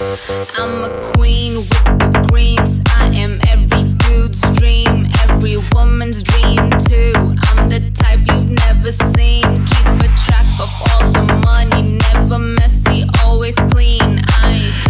I'm a queen with the greens. I am everything.